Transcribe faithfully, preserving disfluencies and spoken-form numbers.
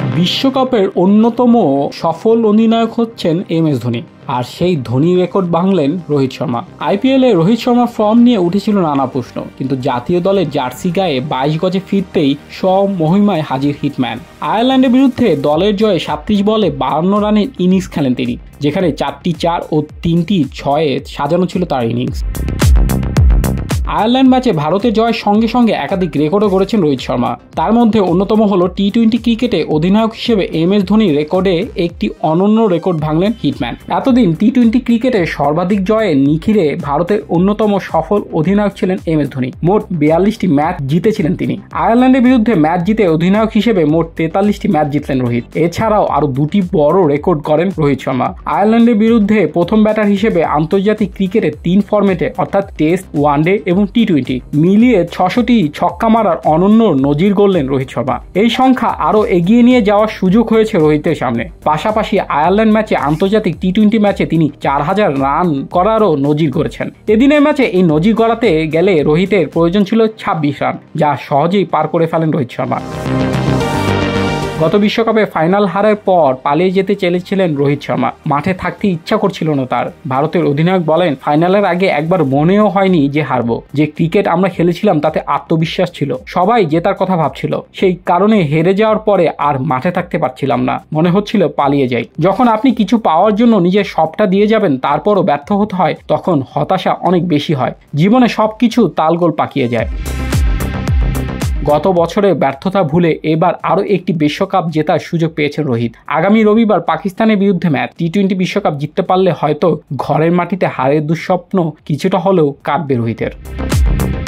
বিশ্বকাপের অন্যতম সফল অধিনায়ক হচ্ছেন এম এস ধোনি, আর সেই ধোনি রেকর্ড ভাঙলেন রোহিত শর্মা। আইপিএলে রোহিত শর্মার ফর্ম নিয়ে উঠেছিল নানা প্রশ্ন, কিন্তু জাতীয় দলের জার্সি গায়ে বাইশ গজে ফিরতেই সব মহিমায় হাজির হিটম্যান। আয়ারল্যান্ডের বিরুদ্ধে দলের জয়ে সাতত্রিশ বলে বাহান্ন রানের ইনিংস খেলেন তিনি, যেখানে চারটি চার ও তিনটি ছয়ে সাজানো ছিল তার ইনিংস। আয়ারল্যান্ড ম্যাচে ভারতের জয়ের সঙ্গে সঙ্গে একাধিক রেকর্ডও গড়েছেন রোহিত শর্মা। তার মধ্যে অন্যতম হল টি টোয়েন্টি ক্রিকেটে অধিনায়ক হিসেবে এম এস ধোনির রেকর্ডে একটি অনন্য রেকর্ড ভাঙলেন হিটম্যান। এতদিন টি টোয়েন্টি ক্রিকেটে সর্বাধিক জয়ে নিখিরে ভারতের অন্যতম সফল অধিনায়ক ছিলেন এম এস ধোনি। মোট বিয়াল্লিশটি ম্যাচ জিতেছিলেন তিনি। আয়ারল্যান্ডের বিরুদ্ধে ম্যাচ জিতে অধিনায়ক হিসেবে মোট তেতাল্লিশটি ম্যাচ জিতলেন রোহিত। এছাড়াও আরও দুটি বড় রেকর্ড করেন রোহিত শর্মা। আয়ারল্যান্ডের বিরুদ্ধে প্রথম ব্যাটার হিসেবে আন্তর্জাতিক ক্রিকেটে তিন ফরম্যাটে অর্থাৎ টেস্ট, ওয়ানডে এবং টি টোয়েন্টি মিলিয়ে ছশোটি ছক্কা মারার অনন্য নজির গড়লেন রোহিত শর্মা। এই সংখ্যা আরও এগিয়ে নিয়ে যাওয়ার সুযোগ হয়েছে রোহিতের সামনে। পাশাপাশি আয়ারল্যান্ড ম্যাচে আন্তর্জাতিক টি টোয়েন্টি ম্যাচে তিনি চার হাজার রান করারও নজির গড়েছেন। এদিনের ম্যাচে এই নজির গড়াতে গেলে রোহিতের প্রয়োজন ছিল ছাব্বিশ রান, যা সহজেই পার করে ফেলেন রোহিত শর্মা। গত বিশ্বকাপে ফাইনাল হারের পর পালিয়ে যেতে চেয়েছিলেন রোহিত শর্মা। মাঠে থাকতে ইচ্ছা করছিল না তার। ভারতের অধিনায়ক বলেন, ফাইনালের আগে একবার মনেও হয়নি যে হারবো। যে ক্রিকেট আমরা খেলেছিলাম তাতে আত্মবিশ্বাস ছিল, সবাই জেতার কথা ভাবছিল। সেই কারণে হেরে যাওয়ার পরে আর মাঠে থাকতে পারছিলাম না, মনে হচ্ছিল পালিয়ে যাই। যখন আপনি কিছু পাওয়ার জন্য নিজের সবটা দিয়ে যাবেন, তারপরও ব্যর্থ হতে হয়, তখন হতাশা অনেক বেশি হয়। জীবনে সবকিছু তালগোল পাকিয়ে যায়। গত বছরে ব্যর্থতা ভুলে এবার আরও একটি বিশ্বকাপ জেতার সুযোগ পেয়েছেন রোহিত। আগামী রবিবার পাকিস্তানের বিরুদ্ধে ম্যাচ। টি টোয়েন্টি বিশ্বকাপ জিততে পারলে হয়তো ঘরের মাটিতে হারের দুঃস্বপ্ন কিছুটা হলেও কাটবে রোহিতের।